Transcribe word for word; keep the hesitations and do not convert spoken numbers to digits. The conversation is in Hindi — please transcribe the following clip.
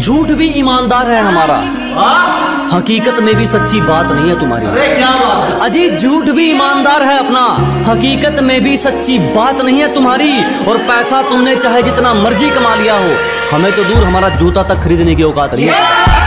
झूठ भी ईमानदार है हमारा, हकीकत में भी सच्ची बात नहीं है तुम्हारी। अजी झूठ भी ईमानदार है अपना, हकीकत में भी सच्ची बात नहीं है तुम्हारी। और पैसा तुमने चाहे जितना मर्जी कमा लिया हो, हमें तो दूर हमारा जूता तक खरीदने की औकात नहीं है।